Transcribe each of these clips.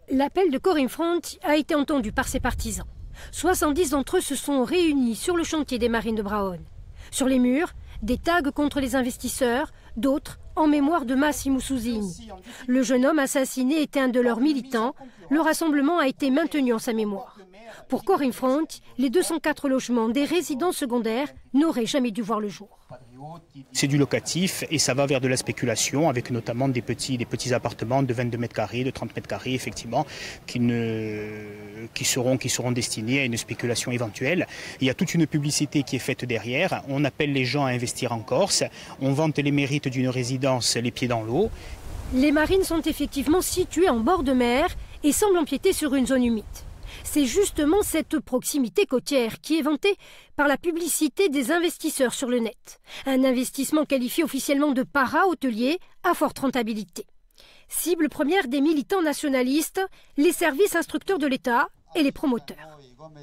L'appel de Corinne Front a été entendu par ses partisans. 70 d'entre eux se sont réunis sur le chantier des Marines de Braone. Sur les murs, des tags contre les investisseurs, d'autres en mémoire de Massimo Susini. Le jeune homme assassiné était un de leurs militants. Le rassemblement a été maintenu en sa mémoire. Pour Corinne Front, les 204 logements des résidences secondaires n'auraient jamais dû voir le jour. C'est du locatif et ça va vers de la spéculation avec notamment des petits appartements de 22 mètres carrés, de 30 mètres carrés effectivement qui seront destinés à une spéculation éventuelle. Il y a toute une publicité qui est faite derrière. On appelle les gens à investir en Corse. On vante les mérites d'une résidence les pieds dans l'eau. Les marines sont effectivement situées en bord de mer et semblent empiéter sur une zone humide. C'est justement cette proximité côtière qui est vantée par la publicité des investisseurs sur le net. Un investissement qualifié officiellement de para-hôtelier à forte rentabilité. Cible première des militants nationalistes, les services instructeurs de l'État et les promoteurs.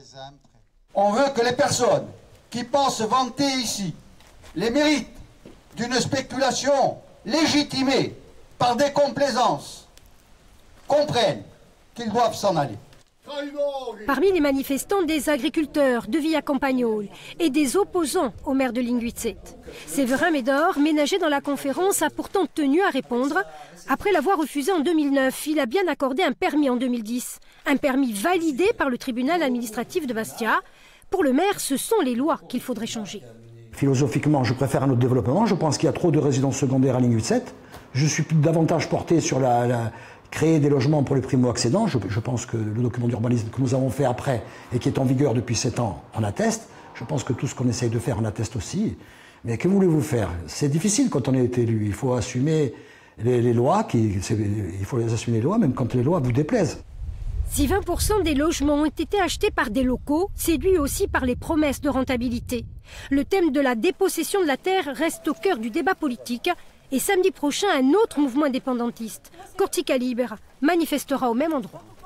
On veut que les personnes qui pensent vanter ici les mérites d'une spéculation légitimée par des complaisances comprennent qu'ils doivent s'en aller. Parmi les manifestants, des agriculteurs de Villa Campagnole et des opposants au maire de Linguitzet. Séverin Médor, ménagé dans la conférence, a pourtant tenu à répondre. Après l'avoir refusé en 2009, il a bien accordé un permis en 2010. Un permis validé par le tribunal administratif de Bastia. Pour le maire, ce sont les lois qu'il faudrait changer. Philosophiquement, je préfère un autre développement. Je pense qu'il y a trop de résidences secondaires à Linguitzet. Je suis davantage porté sur créer des logements pour les primo-accédants. Je pense que le document d'urbanisme que nous avons fait après et qui est en vigueur depuis 7 ans en atteste. Je pense que tout ce qu'on essaye de faire en atteste aussi. Mais que voulez-vous faire? C'est difficile quand on est élu. Il faut assumer les lois, il faut les assumer les lois, même quand les lois vous déplaisent. Si 20% des logements ont été achetés par des locaux, séduits aussi par les promesses de rentabilité. Le thème de la dépossession de la terre reste au cœur du débat politique. Et samedi prochain, un autre mouvement indépendantiste, Cortica Libre, manifestera au même endroit.